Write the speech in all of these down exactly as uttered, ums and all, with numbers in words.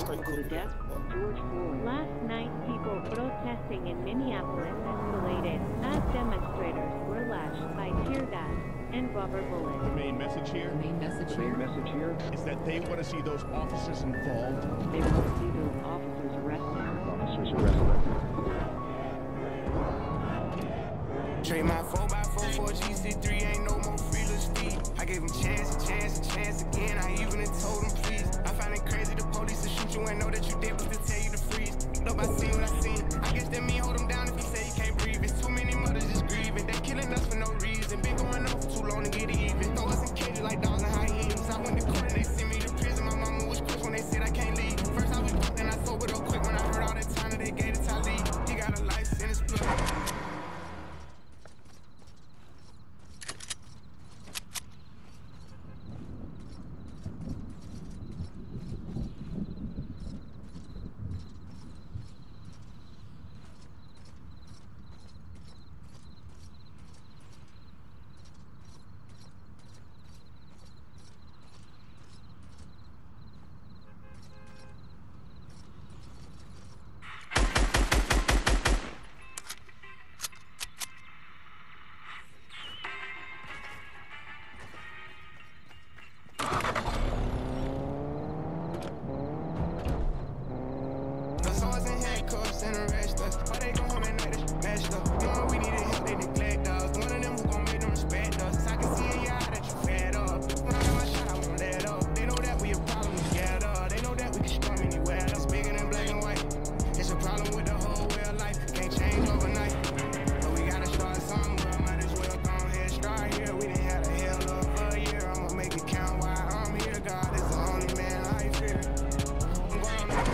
responsible for the death of George Floyd. Last night, people protesting in Minneapolis escalated as demonstrators were lashed by tear gas and rubber bullets. The main message here? The main message The here main message here is that they want to see those officers involved. they want to see those officers arrested. Officers arrested. Trade my four by four for a G C three, ain't no more freeless speed. I gave him chance, a chance, a chance again. I even told him please. I find it crazy the police will shoot you and know that you did, but still tell you to freeze. Nobody seen what I seen. I guess that mean hold him down if he say he can't breathe. It's too many mothers just grieving. They killing us for no reason. Been going on for too long to get even. Throw us in cages like dogs and hyenas. I went to court and they sent me to prison. My mama was quick when they said I can't leave. First I was broke, then I sobered up quick when I heard all that time that they gave to Talib. He got a life sentence plus. And arrest us. Why they go home at night, it's messed up. Knowing we need help, they neglect us. One of them who gon' make them respect us. I can see in your eye that you fed up. When I got my shot, I won't let up. They know that we a problem together. They know that we can storm anywhere. It's bigger than black and white. It's a problem with the whole way of life. Can't change overnight. But we gotta start somewhere. Might as well go ahead, start here. We done had a hell of a year. I'ma make it count while I'm here. God is the only man I fear. I'm going on.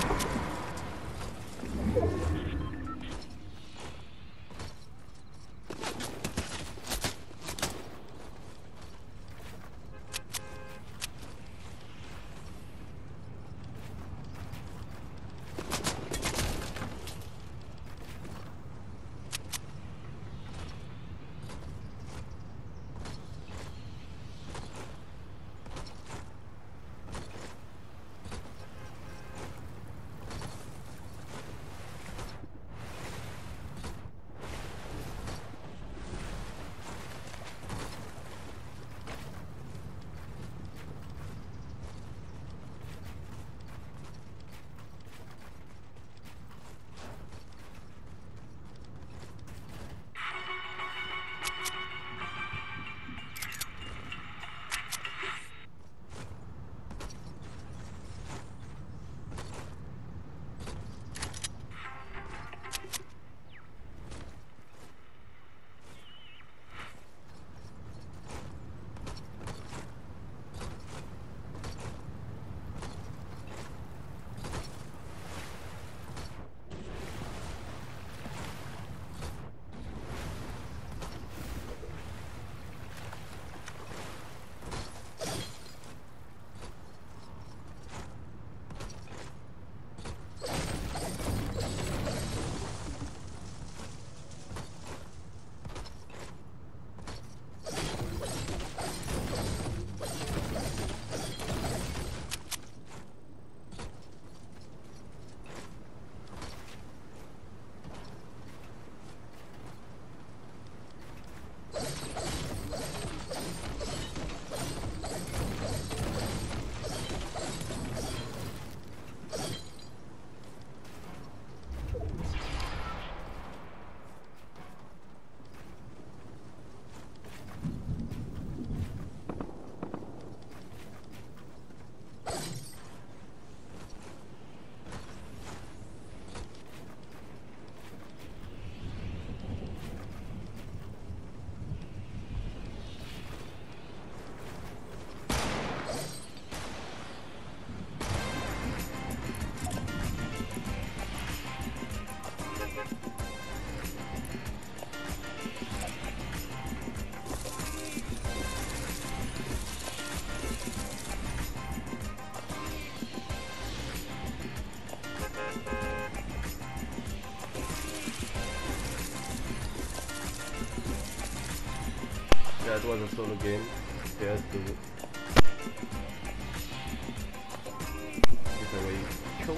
Yeah, it was a solo game. He has to give away kills.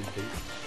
please.